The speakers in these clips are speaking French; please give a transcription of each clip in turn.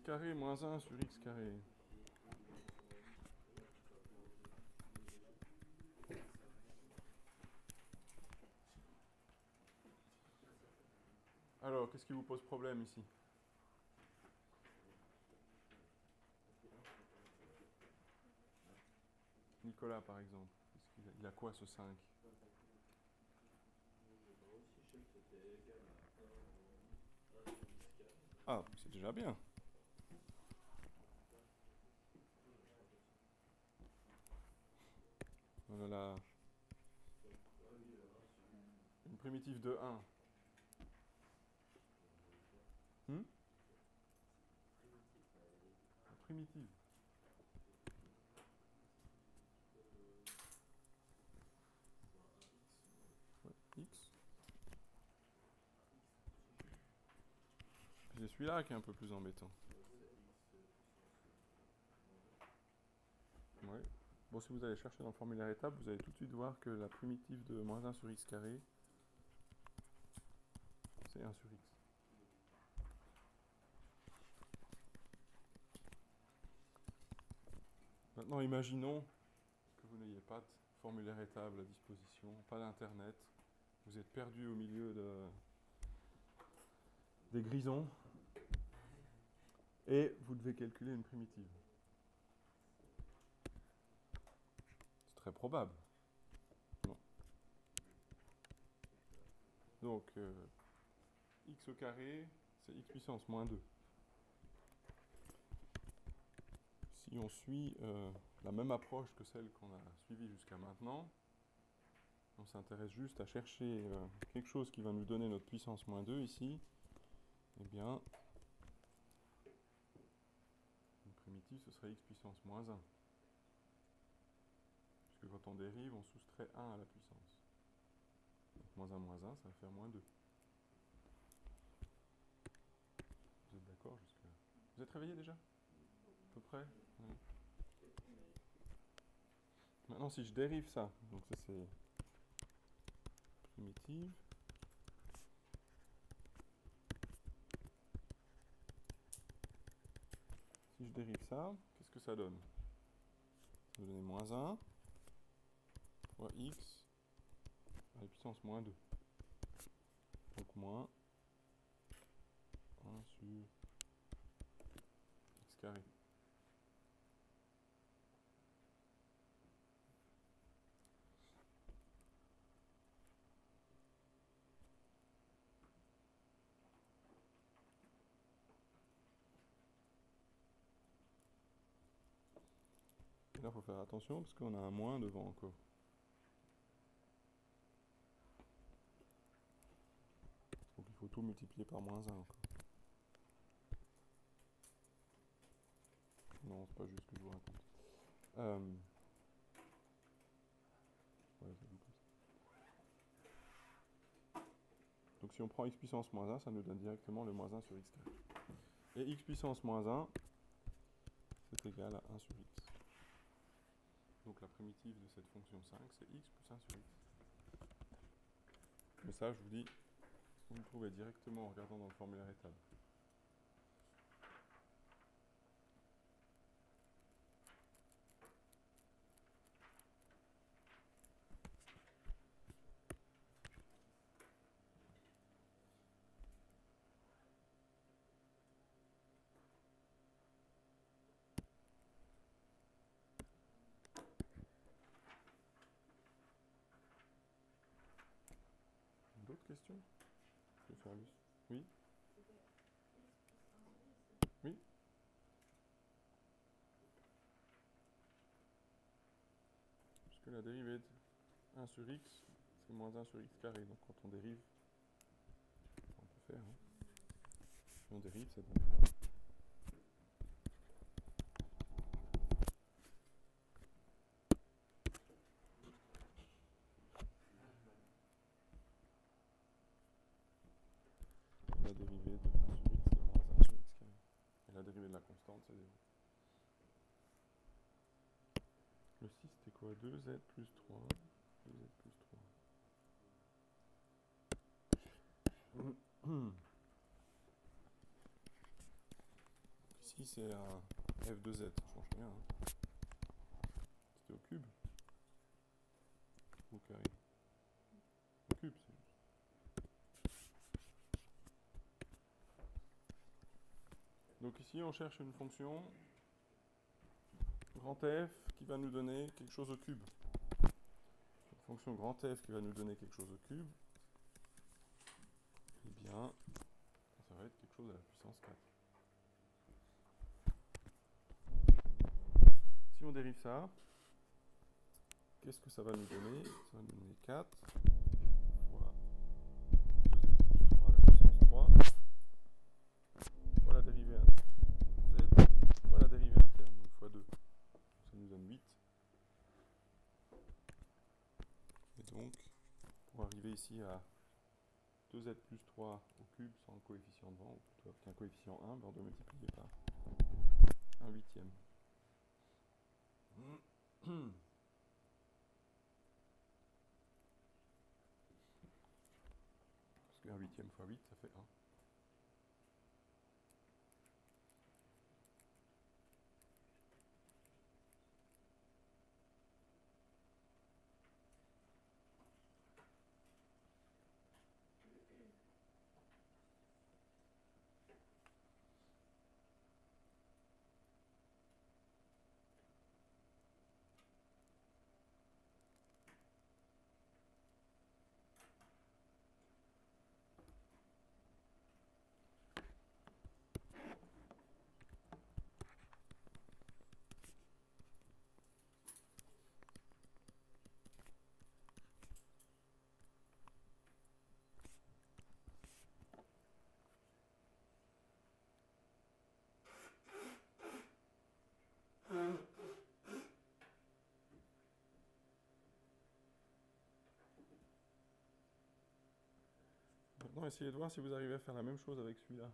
carré moins 1 sur x carré. Alors, qu'est-ce qui vous pose problème ici? Nicolas, par exemple. Il a quoi ce 5? Ah, c'est déjà bien. Voilà. Une primitive de 1. La primitive. Ouais, x. Puis c'est celui-là qui est un peu plus embêtant. Ouais. Bon, si vous allez chercher dans le formulaire étape, vous allez tout de suite voir que la primitive de moins 1 sur x carré, c'est 1 sur x. Maintenant, imaginons que vous n'ayez pas de formulaire étable à disposition, pas d'internet, vous êtes perdu au milieu des grisons, et vous devez calculer une primitive. C'est très probable. Non. Donc, x au carré, c'est x puissance moins 2. Si on suit la même approche que celle qu'on a suivie jusqu'à maintenant, on s'intéresse juste à chercher quelque chose qui va nous donner notre puissance moins 2 ici, eh bien, une primitive, ce serait x puissance moins 1. Puisque quand on dérive, on soustrait 1 à la puissance. Donc moins 1, ça va faire moins 2. Vous êtes d'accord jusque-là? Vous êtes réveillé déjà? À peu près? Ouais. Maintenant, si je dérive ça, donc ça c'est primitive. Si je dérive ça, qu'est-ce que ça donne? Ça va donner moins 1 fois x à la puissance moins 2. Donc moins 1 sur x carré. Et là, il faut faire attention parce qu'on a un moins devant encore. Donc il faut tout multiplier par moins 1 encore. Non, c'est pas juste ce que je vous raconte. Ouais, ça joue comme ça. Donc si on prend x puissance moins 1, ça nous donne directement le moins 1 sur x carré. Et x puissance moins 1, c'est égal à 1 sur x. Donc la primitive de cette fonction 5, c'est x plus 1 sur x. Mais ça, je vous dis, vous le trouvez directement en regardant dans le formulaire étable. D'autres questions? Je vais faire lui. Oui? Oui? Puisque la dérivée de 1 sur x, c'est moins 1 sur x carré. Donc quand on dérive, on peut faire. Si on dérive, ça donne la dérivée de 1 sur x, c'est moins 1 sur x carré. Et la dérivée de la constante, c'est 0. Le 6, c'était quoi? 2z plus 3. 2z plus 3. Ici, ici c'est un f de z, ça change rien. Hein. C'était au cube. Au carré. Au cube, c'est juste. Donc ici on cherche une fonction grand F qui va nous donner quelque chose au cube. Une fonction grand F qui va nous donner quelque chose au cube. Eh bien, ça va être quelque chose à la puissance 4. Si on dérive ça, qu'est-ce que ça va nous donner? Ça va nous donner 4 fois 2z plus 3 à la puissance 3 fois la dérivée z fois la dérivée interne, donc fois 2. Ça nous donne 8. Et donc, pour arriver ici à 2z plus 3 au cube sans le coefficient devant, ou plutôt avec un coefficient 1, ben on doit multiplier par 1 huitième. Parce que 1 huitième fois 8, ça fait 1. Maintenant, essayez de voir si vous arrivez à faire la même chose avec celui-là.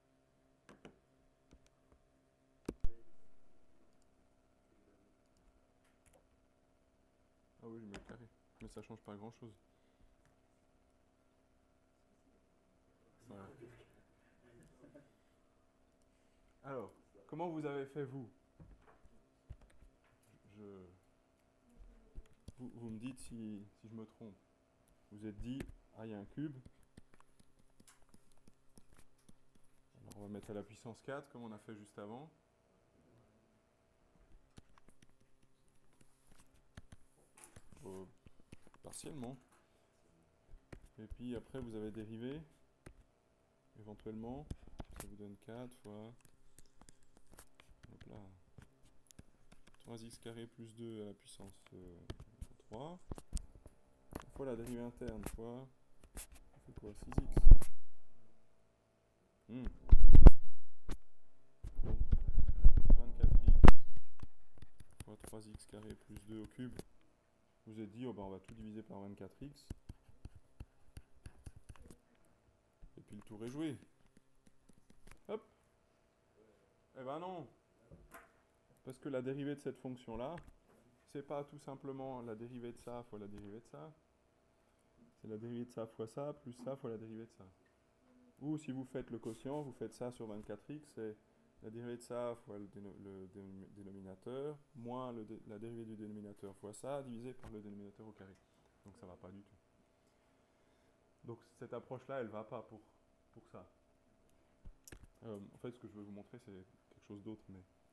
Ah oui, je mets le carré. Mais ça change pas grand-chose. Voilà. Alors, comment vous avez fait, vous? Vous me dites si je me trompe. Vous êtes dit, ah, il y a un cube. Alors, on va mettre à la puissance 4, comme on a fait juste avant. Partiellement. Et puis après, vous avez dérivé. Éventuellement, ça vous donne 4 fois... Hop là. 3x carré plus 2 à la puissance 3. Fois la dérivée interne fois... Ça fait quoi? 6x. Donc, 24x fois 3x carré plus 2 au cube. Vous vous êtes dit, oh ben on va tout diviser par 24x. Et puis le tour est joué. Hop. Eh ben non. Parce que la dérivée de cette fonction-là, c'est pas tout simplement la dérivée de ça fois la dérivée de ça. C'est la dérivée de ça fois ça, plus ça fois la dérivée de ça. Ou si vous faites le quotient, vous faites ça sur 24x, c'est la dérivée de ça fois le dénominateur, moins la dérivée du dénominateur fois ça, divisé par le dénominateur au carré. Donc ça va pas du tout. Donc cette approche-là, elle va pas pour ça. En fait, ce que je veux vous montrer, c'est quelque chose d'autre.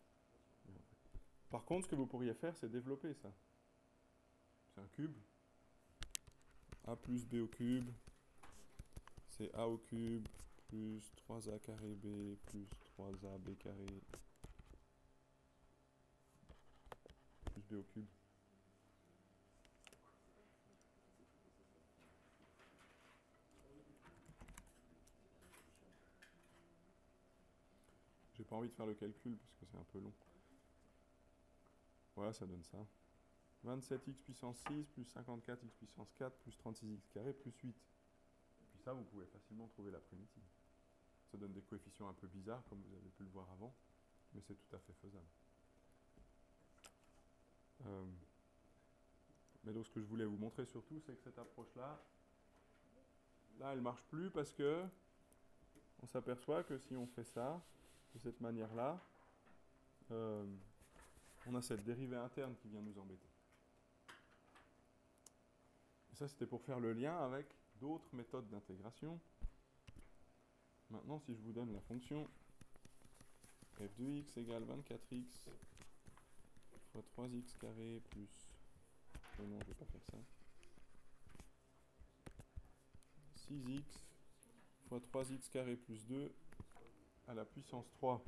Par contre, ce que vous pourriez faire, c'est développer ça. C'est un cube. A plus B au cube, c'est A au cube plus 3A carré B plus 3A B carré plus B au cube. J'ai pas envie de faire le calcul parce que c'est un peu long. Voilà, ça donne ça. 27x puissance 6 plus 54x puissance 4 plus 36x carré plus 8. Et puis ça, vous pouvez facilement trouver la primitive. Ça donne des coefficients un peu bizarres, comme vous avez pu le voir avant, mais c'est tout à fait faisable. Mais donc ce que je voulais vous montrer surtout, c'est que cette approche-là, là, elle marche plus parce que on s'aperçoit que si on fait ça, de cette manière-là, on a cette dérivée interne qui vient nous embêter. Et ça, c'était pour faire le lien avec d'autres méthodes d'intégration. Maintenant, si je vous donne la fonction f de x égale 24x fois 3x carré plus... Oh non, je ne vais pas faire ça. 6x fois 3x carré plus 2 à la puissance 3.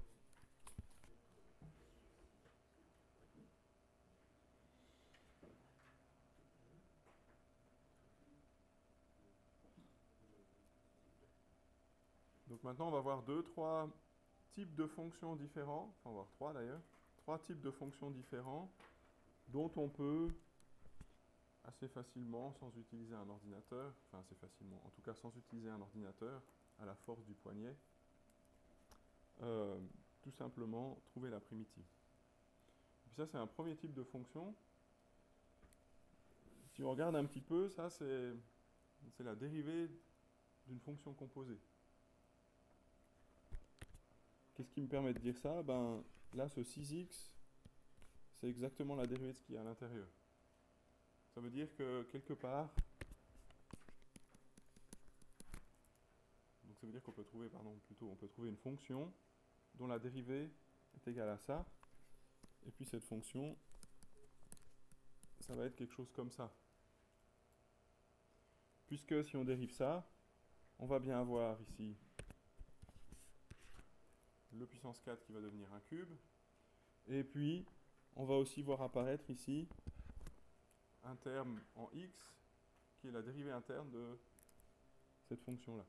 Donc maintenant, on va voir trois types de fonctions différents. Enfin, on va voir trois d'ailleurs. Trois types de fonctions différents dont on peut assez facilement, sans utiliser un ordinateur, enfin assez facilement, en tout cas sans utiliser un ordinateur, à la force du poignet, tout simplement trouver la primitive. Et puis ça, c'est un premier type de fonction. Si on regarde un petit peu, ça c'est la dérivée d'une fonction composée. Qu'est-ce qui me permet de dire ça? Ben, là, ce 6x, c'est exactement la dérivée de ce qu'il y a à l'intérieur. Ça veut dire que quelque part, donc ça veut dire qu'on peut trouver, on peut trouver une fonction dont la dérivée est égale à ça, et puis cette fonction, ça va être quelque chose comme ça. Puisque si on dérive ça, on va bien avoir ici le puissance 4 qui va devenir un cube, et puis on va aussi voir apparaître ici un terme en x qui est la dérivée interne de cette fonction-là.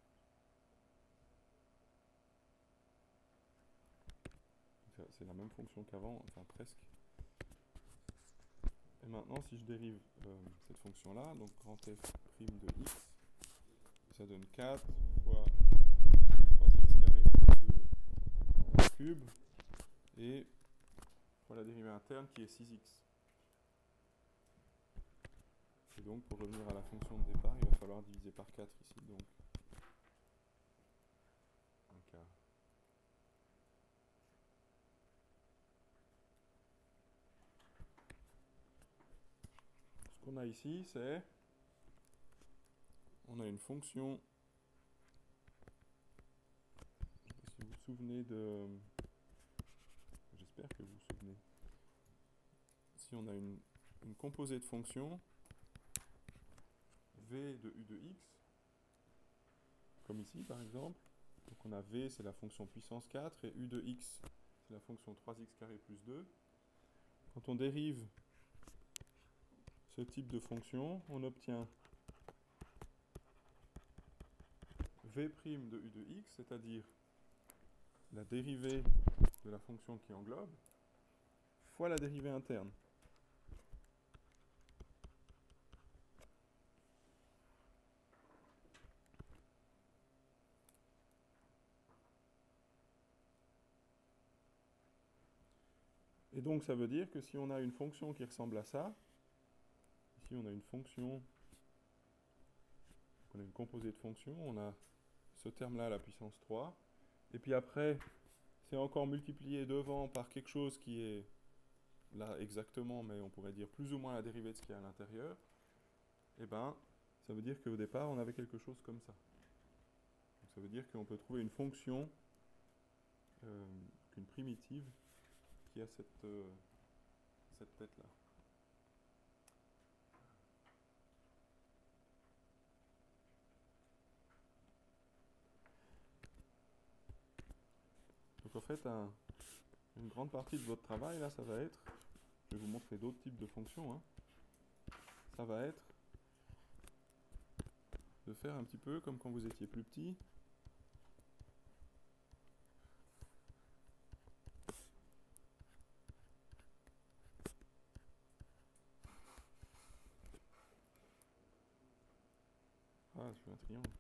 C'est la même fonction qu'avant, enfin presque. Et maintenant, si je dérive cette fonction-là, donc grand f' de x, ça donne 4 fois 3x carré plus 2 cube, et fois la dérivée interne qui est 6x. Et donc, pour revenir à la fonction de départ, il va falloir diviser par 4 ici, donc un quart. Ce qu'on a ici, c'est... On a une fonction... Je ne sais pas si vous vous souvenez de... J'espère que vous vous souvenez. Si on a une composée de fonctions, v de u de x, comme ici par exemple. Donc on a v, c'est la fonction puissance 4, et u de x, c'est la fonction 3x carré plus 2. Quand on dérive ce type de fonction, on obtient v' de u de x, c'est-à-dire la dérivée de la fonction qui englobe, fois la dérivée interne. Et donc ça veut dire que si on a une fonction qui ressemble à ça, ici on a une fonction, on a une composée de fonctions, on a ce terme-là à la puissance 3, et puis après, c'est encore multiplié devant par quelque chose qui est là exactement, mais on pourrait dire plus ou moins la dérivée de ce qu'il y a à l'intérieur, et ben ça veut dire qu'au départ, on avait quelque chose comme ça. Donc ça veut dire qu'on peut trouver une fonction, une primitive, qui a cette tête-là. Donc en fait, une grande partie de votre travail, là, ça va être, je vais vous montrer d'autres types de fonctions, hein, ça va être de faire un petit peu comme quand vous étiez plus petit. Ah, je fais un triangle.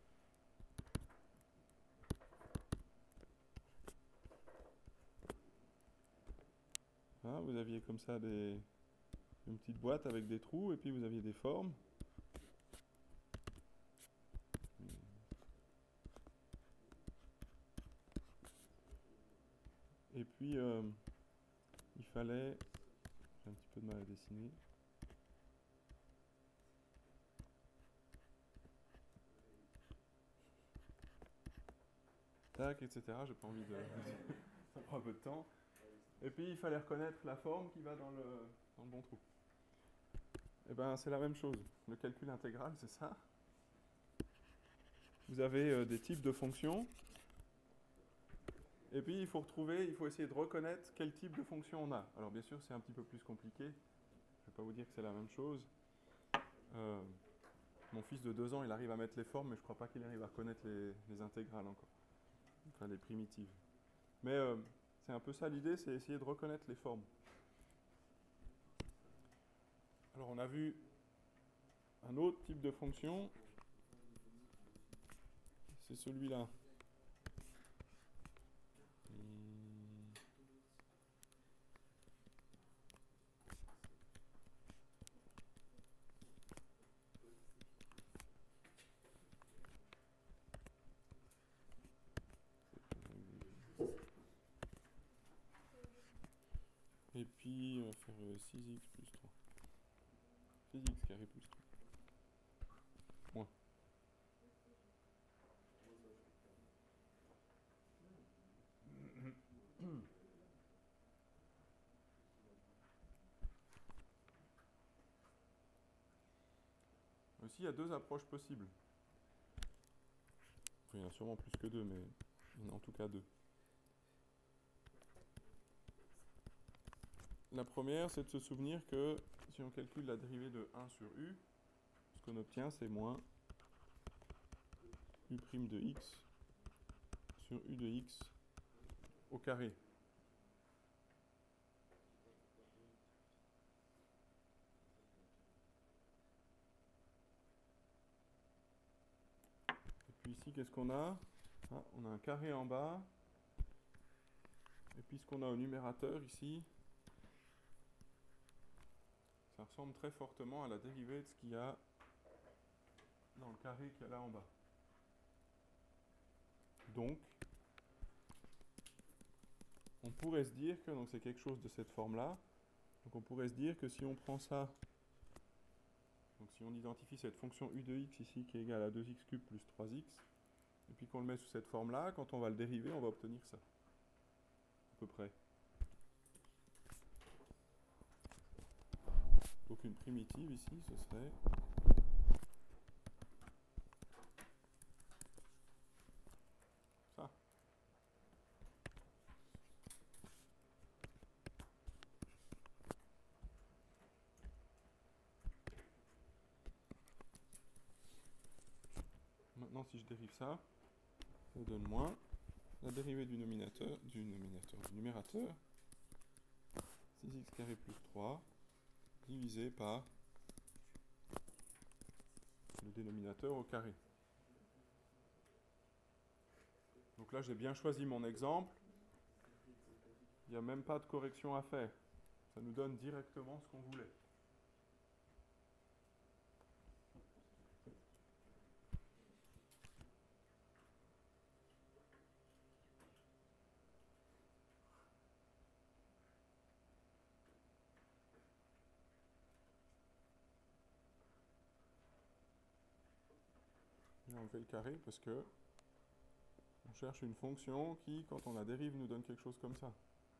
Ah, vous aviez comme ça une petite boîte avec des trous, et puis vous aviez des formes. Et puis, il fallait... J'ai un petit peu de mal à dessiner. Tac, etc. J'ai pas envie de... Ça prend un peu de temps. Et puis il fallait reconnaître la forme qui va dans le bon trou. Et bien c'est la même chose. Le calcul intégral, c'est ça. Vous avez des types de fonctions. Et puis il faut essayer de reconnaître quel type de fonction on a. Alors bien sûr c'est un petit peu plus compliqué. Je ne vais pas vous dire que c'est la même chose. Mon fils de 2 ans, il arrive à mettre les formes, mais je ne crois pas qu'il arrive à reconnaître les intégrales encore. Enfin les primitives. Mais c'est un peu ça l'idée, c'est essayer de reconnaître les formes. Alors on a vu un autre type de fonction. C'est celui-là. Et puis, on va faire 6x plus 3. 6x carré plus 3. Moins. Aussi, il y a 2 approches possibles. Enfin, il y en a sûrement plus que 2, mais il y en a en tout cas 2. La première, c'est de se souvenir que si on calcule la dérivée de 1 sur u, ce qu'on obtient, c'est moins u' de x sur u de x au carré. Et puis ici, qu'est-ce qu'on a? On a un carré en bas. Et puis ce qu'on a au numérateur ici, ça ressemble très fortement à la dérivée de ce qu'il y a dans le carré qu'il y a là en bas. Donc, on pourrait se dire que c'est quelque chose de cette forme-là. Donc on pourrait se dire que si on prend ça, donc si on identifie cette fonction u de x ici qui est égale à 2x³ plus 3x, et puis qu'on le met sous cette forme-là, quand on va le dériver, on va obtenir ça. À peu près. Donc une primitive ici, ce serait... ça. Maintenant, si je dérive ça, ça donne moins la dérivée du numérateur, 6x carré plus 3, divisé par le dénominateur au carré. Donc là, j'ai bien choisi mon exemple. Il n'y a même pas de correction à faire. Ça nous donne directement ce qu'on voulait. Et on fait le carré parce que on cherche une fonction qui, quand on la dérive, nous donne quelque chose comme ça.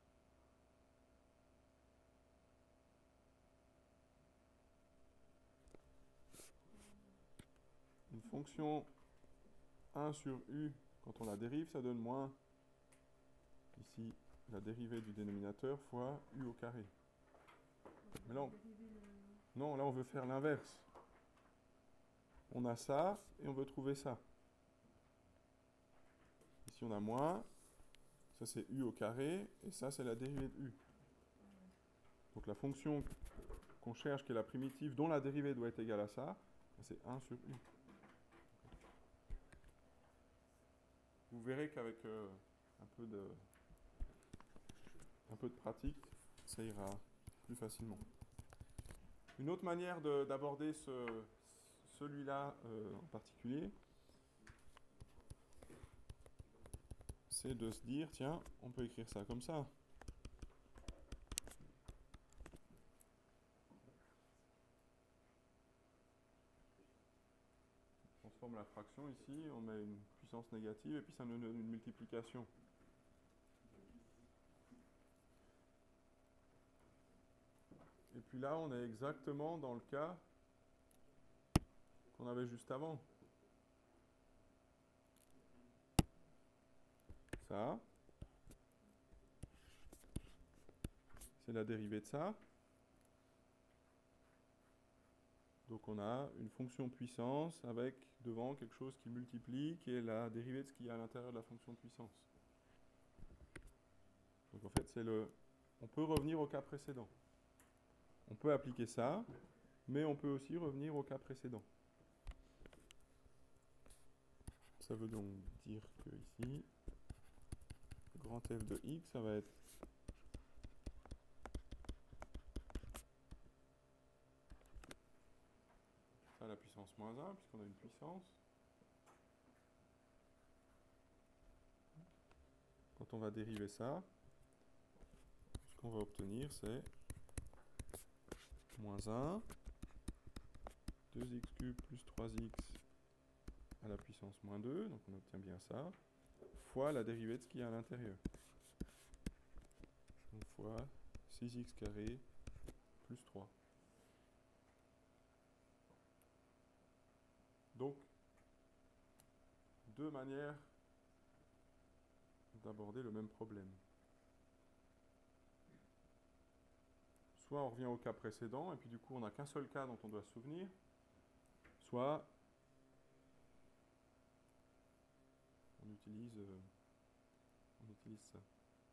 Une fonction 1 sur u, quand on la dérive, ça donne moins, ici, la dérivée du dénominateur fois u au carré. Mais là, non, là on veut faire l'inverse. On a ça et on veut trouver ça. Ici on a moins, ça c'est u au carré, et ça c'est la dérivée de u. Donc la fonction qu'on cherche, qui est la primitive, dont la dérivée doit être égale à ça, c'est 1 sur u. Vous verrez qu'avec un peu de pratique, ça ira plus facilement. Une autre manière d'aborder celui-là en particulier, c'est de se dire, tiens, on peut écrire ça comme ça. ici, on met une puissance négative et puis ça nous donne une multiplication. Et puis là, on est exactement dans le cas qu'on avait juste avant. Ça, c'est la dérivée de ça. Donc on a une fonction puissance avec devant quelque chose qui multiplie, qui est la dérivée de ce qu'il y a à l'intérieur de la fonction de puissance. Donc en fait, on peut revenir au cas précédent. On peut appliquer ça, mais on peut aussi revenir au cas précédent. Ça veut donc dire que ici, grand F de x, ça va être ça à la puissance moins 1, puisqu'on a une puissance. Quand on va dériver ça, ce qu'on va obtenir, c'est moins 1, 2x cube plus 3x à la puissance moins 2, donc on obtient bien ça, fois la dérivée de ce qu'il y a à l'intérieur. Donc fois 6x carré plus 3. Donc, deux manières d'aborder le même problème. Soit on revient au cas précédent, et puis du coup on n'a qu'un seul cas dont on doit se souvenir, soit on utilise ça.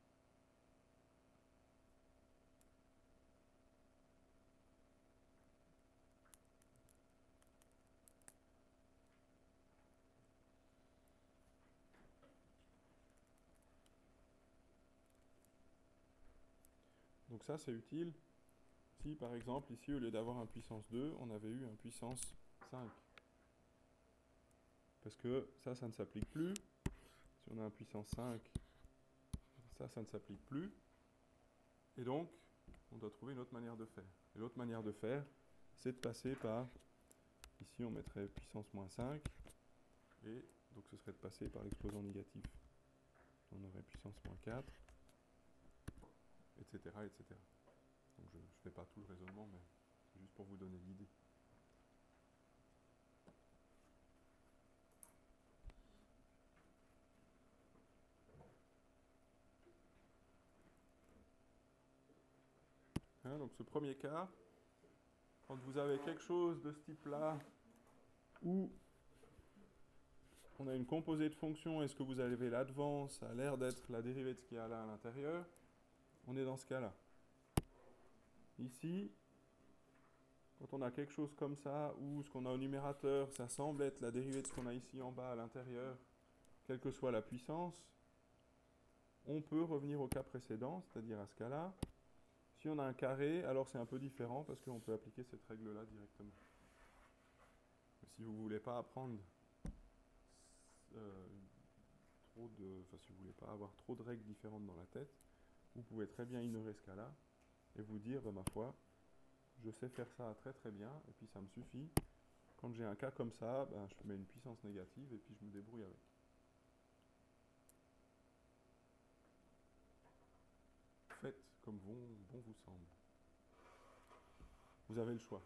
Donc ça c'est utile si par exemple ici au lieu d'avoir un puissance 2, on avait eu un puissance 5. Parce que ça ne s'applique plus. Si on a un puissance 5, ça ne s'applique plus. Et donc, on doit trouver une autre manière de faire. Et l'autre manière de faire, c'est de passer par, ici on mettrait puissance moins 5, et donc ce serait de passer par l'exposant négatif. On aurait puissance moins 4, etc. etc. Donc je ne fais pas tout le raisonnement, mais c'est juste pour vous donner l'idée. Hein, donc ce premier cas, quand vous avez quelque chose de ce type-là, où on a une composée de fonctions et ce que vous avez là devant, ça a l'air d'être la dérivée de ce qu'il y a là à l'intérieur, on est dans ce cas-là. Ici, quand on a quelque chose comme ça, où ce qu'on a au numérateur, ça semble être la dérivée de ce qu'on a ici en bas à l'intérieur, quelle que soit la puissance, on peut revenir au cas précédent, c'est-à-dire à ce cas-là. Si on a un carré, alors c'est un peu différent parce qu'on peut appliquer cette règle-là directement. Mais si vous ne voulez pas apprendre si vous ne voulez pas avoir trop de règles différentes dans la tête, vous pouvez très bien ignorer ce cas-là et vous dire, ma foi, je sais faire ça très très bien et puis ça me suffit. Quand j'ai un cas comme ça, je mets une puissance négative et puis je me débrouille avec. Faites comme bon vous semble. Vous avez le choix.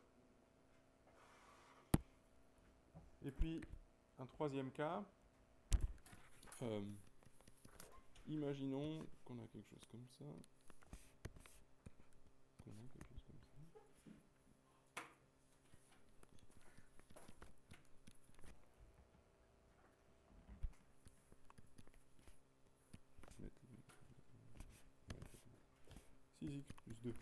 Et puis, un troisième cas, imaginons qu'on a quelque chose comme ça. X plus 2.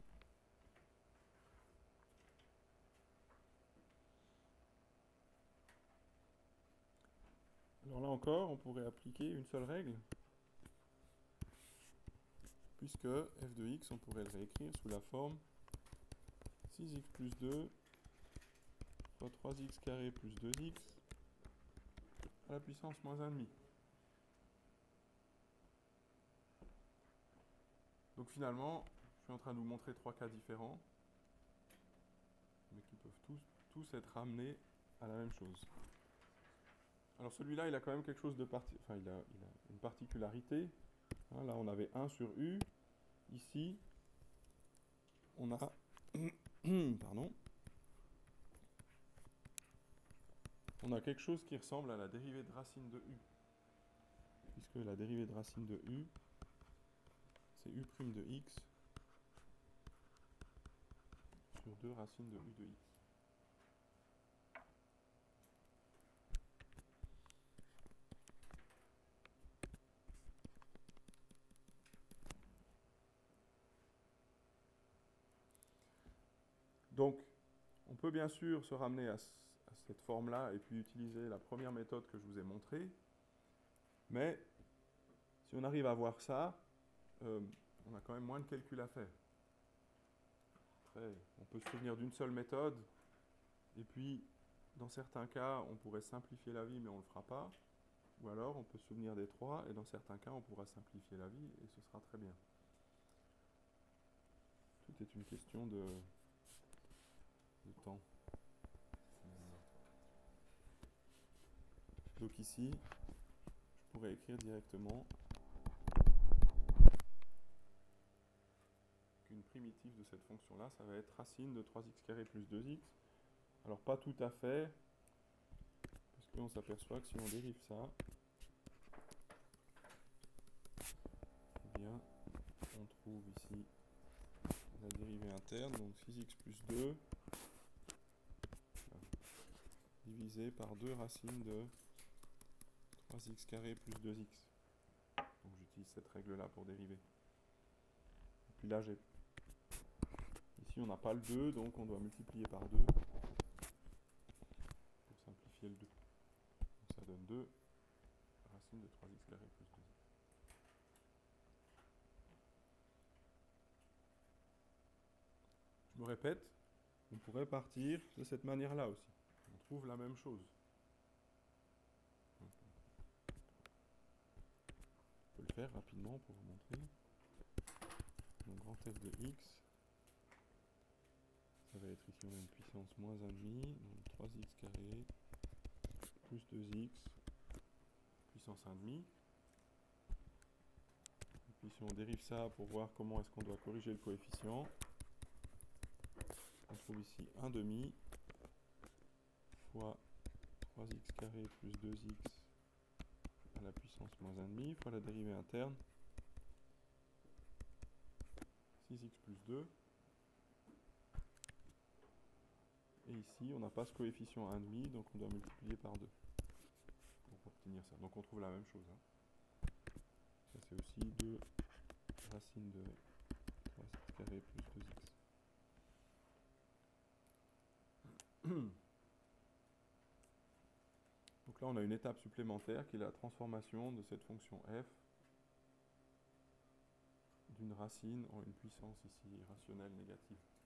Alors là encore, on pourrait appliquer une seule règle, puisque f de x, on pourrait le réécrire sous la forme 6x plus 2 fois 3x carré plus 2x à la puissance moins 1,5. Donc finalement, je suis en train de vous montrer trois cas différents, mais qui peuvent tous être ramenés à la même chose. Alors celui-là, il a quand même quelque chose de enfin, il a une particularité. Hein, là, on avait 1 sur u. Ici, on a pardon, on a quelque chose qui ressemble à la dérivée de racine de u. Puisque la dérivée de racine de u, c'est u' de x sur 2 racines de u de x. Donc, on peut bien sûr se ramener à cette forme-là et puis utiliser la première méthode que je vous ai montrée. Mais si on arrive à voir ça, on a quand même moins de calculs à faire. Après, on peut se souvenir d'une seule méthode, et puis, dans certains cas, on pourrait simplifier la vie, mais on ne le fera pas. Ou alors, on peut se souvenir des 3, et dans certains cas, on pourra simplifier la vie, et ce sera très bien. Tout est une question de temps. Donc ici, je pourrais écrire directement qu'une primitive de cette fonction-là, ça va être racine de 3x carré plus 2x. Alors pas tout à fait, parce qu'on s'aperçoit que si on dérive ça, eh bien, on trouve ici la dérivée interne, donc 6x plus 2, divisé par 2 racines de 3x carré plus 2x. Donc j'utilise cette règle-là pour dériver. Et puis là, ici on n'a pas le 2, donc on doit multiplier par 2 pour simplifier le 2. Donc ça donne 2 racines de 3x carré plus 2x. Je me répète, on pourrait partir de cette manière-là aussi. On trouve la même chose. On peut le faire rapidement pour vous montrer. Donc grand F de x, ça va être ici on a une puissance moins 1,5, donc 3x carré plus 2x puissance 1,5. Et puis si on dérive ça pour voir comment est-ce qu'on doit corriger le coefficient, on trouve ici 1,5 fois 3x carré plus 2x à la puissance moins 1,5 fois la dérivée interne 6x plus 2. Et ici, on n'a pas ce coefficient 1,5, donc on doit multiplier par 2 pour obtenir ça. Donc on trouve la même chose. Hein. Ça c'est aussi 2 racines de 3x carré plus 2x. Donc là, on a une étape supplémentaire qui est la transformation de cette fonction f d'une racine en une puissance ici rationnelle négative.